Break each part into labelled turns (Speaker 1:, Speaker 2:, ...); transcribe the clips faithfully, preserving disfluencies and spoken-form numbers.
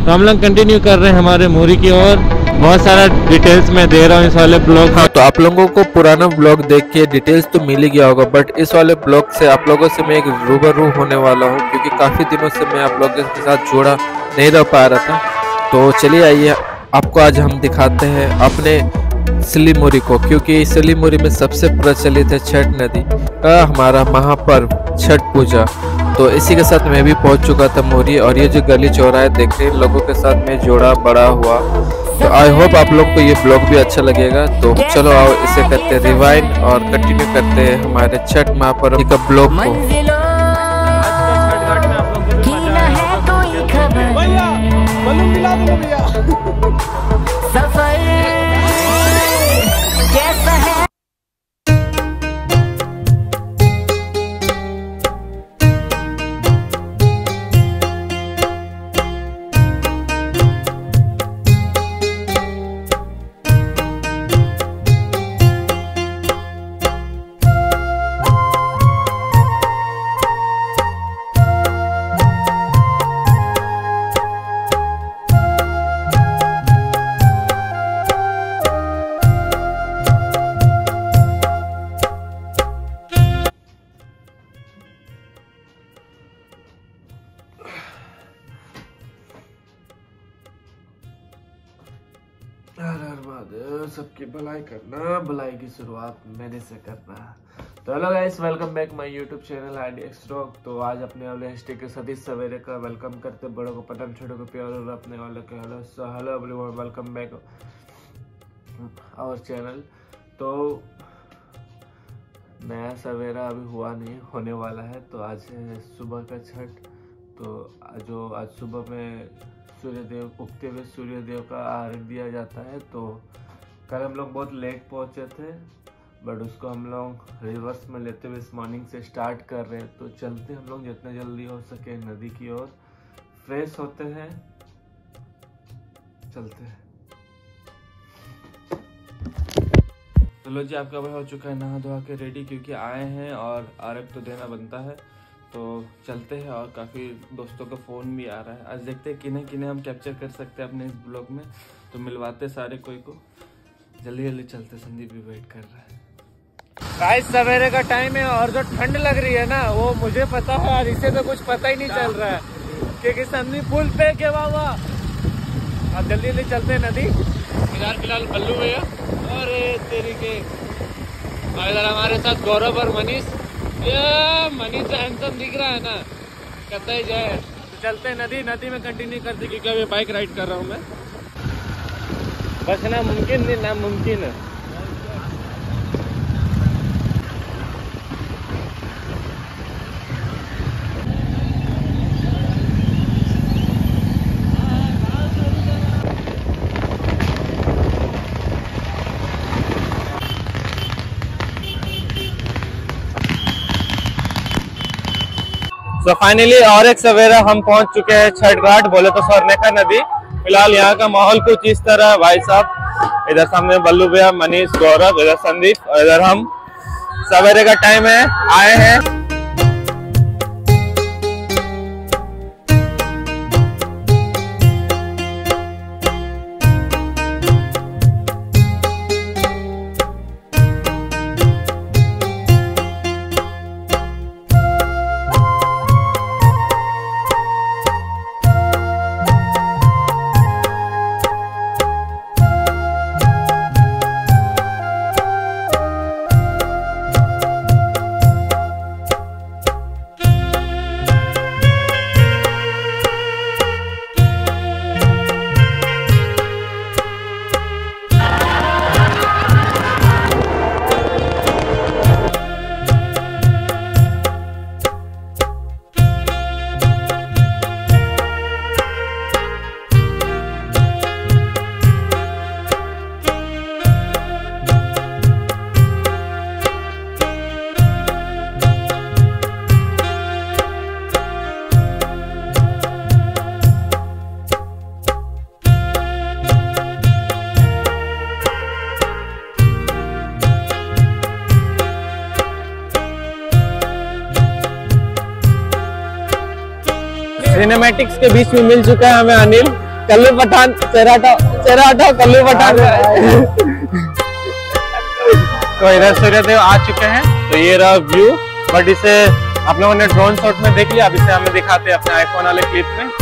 Speaker 1: तो हम लोग कंटिन्यू कर रहे हैं हमारे मुरी की ओर। बहुत सारा डिटेल्स मैं दे रहा हूँ इस वाले ब्लॉग।
Speaker 2: हाँ, तो आप लोगों को पुराना ब्लॉग देख के डिटेल्स तो मिल ही गया होगा, बट इस वाले ब्लॉग से आप लोगों से मैं एक रूबरू होने वाला हूँ, क्योंकि काफ़ी दिनों से मैं आप लोगों के साथ जुड़ा नहीं रह पा रहा था। तो चलिए आइए, आपको आज हम दिखाते हैं अपने सिलीमुरी को, क्योंकि सिलीमुरी में सबसे प्रचलित है छठ नदी का हमारा महापर्व छठ पूजा। तो इसी के साथ मैं भी पहुंच चुका था मुरी, और ये जो गली चौराहे देख रहे हैं लोगों के साथ मैं जोड़ा बड़ा हुआ। तो आई होप आप लोग को ये ब्लॉग भी अच्छा लगेगा। तो चलो आओ इसे करते रिवाइंड और कंटिन्यू करते हैं हमारे छठ महापर्व का ब्लॉग को। सबकी भलाई करना, भलाई की शुरुआत मैंने से करना। तो hello guys, welcome back my YouTube channel आईडी एक्सट्रॉक। तो आज अपने वाले स्टिकर सतीश सवेरे का वेलकम करते, बड़ों को पटन, छोटों को प्यार, और अपने वाले का hello. So hello everyone, welcome back our channel. तो नया सवेरा अभी हुआ नहीं, होने वाला है। तो आज है सुबह का छठ। तो जो आज सुबह में सूर्यदेव उगते हुए सूर्यदेव का अर्घ्य दिया जाता है। तो कल हम लोग बहुत लेट पहुंचे थे, बट उसको हम लोग रिवर्स में लेते हुए इस मॉर्निंग से स्टार्ट कर रहे हैं। तो चलते हम लोग जितना जल्दी हो सके नदी की ओर, फ्रेश होते हैं, चलते हैं। चलो जी, आपका भाई हो चुका है नहा धोआ के रेडी, क्योंकि आए हैं और अर्घ्य तो देना बनता है। तो चलते हैं, और काफ़ी दोस्तों का फ़ोन भी आ रहा है। आज देखते हैं किन्हें किन्हें हम कैप्चर कर सकते हैं अपने इस ब्लॉग में। तो मिलवाते सारे कोई को, जल्दी जल्दी चलते। संदीप भी वेट कर रहा है। गाइस सवेरे का टाइम है, और जो ठंड लग रही है ना, वो मुझे पता है, और इसे तो कुछ पता ही नहीं चल रहा है, क्योंकि संदीप पुल पे के बाबा। अब जल्दी जल्दी चलते हैं नदी। फिलहाल फिलहाल बल्लू भैया और तेरी के, और इधर हमारे साथ गौरव और मनीष। ये मनीष हैंडसम दिख रहा है ना, कहता ही जाए। तो चलते हैं नदी, नदी में कंटिन्यू करते, क्योंकि अभी बाइक राइड कर रहा हूँ मैं। बस ना मुमकिन नहीं, ना मुमकिन है। तो फाइनली और एक सवेरा हम पहुंच चुके हैं छठ घाट, बोले तो स्वर्णरेखा नदी। फिलहाल यहाँ का माहौल कुछ इस तरह है भाई साहब। इधर सामने बल्लू भैया, मनीष, गौरव, इधर संदीप, और इधर हम। सवेरे का टाइम है, आए हैं। सिनेमैटिक्स के बीच में मिल चुका है हमें अनिल।
Speaker 1: कल्लू पठान, चेहरा हटाओ, चेहरा हटाओ, कल्लू पठान। तो इधर सूर्यदेव आ चुके हैं, तो ये रहा व्यू। बट इसे आप लोगों ने ड्रोन शॉट में देख लिया, अब इसे हमें दिखाते हैं अपने आईफोन वाले क्लिप में।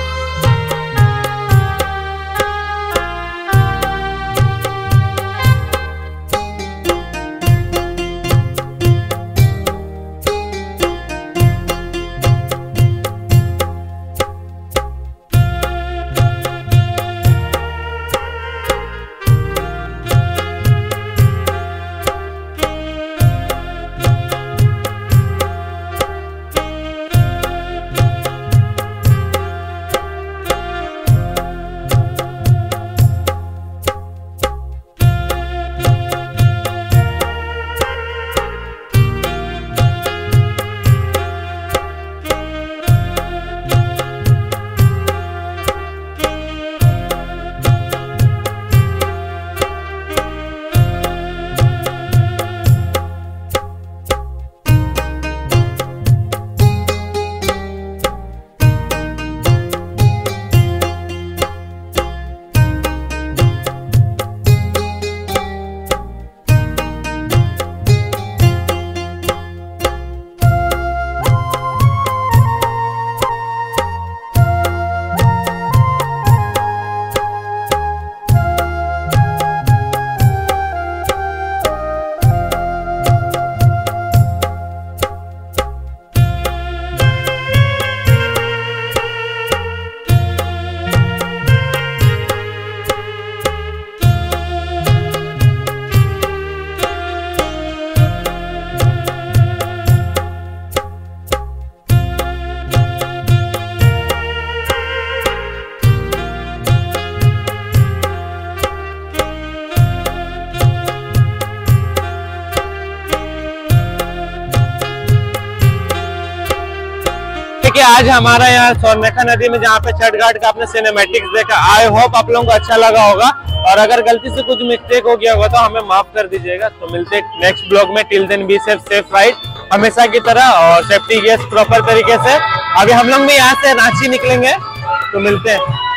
Speaker 1: आज हमारा यहाँ स्वर्णरेखा नदी में जहाँ पे छठ घाट का आपने सिनेमैटिक्स देखा, आई होप आप लोगों को अच्छा लगा होगा। और अगर गलती से कुछ मिस्टेक हो गया होगा तो हमें माफ कर दीजिएगा। तो मिलते हैं नेक्स्ट ब्लॉग में। Till then be safe, safe ride हमेशा की तरह, और सेफ्टी गेस प्रॉपर तरीके से। अभी हम लोग भी यहाँ से रांची निकलेंगे, तो मिलते हैं।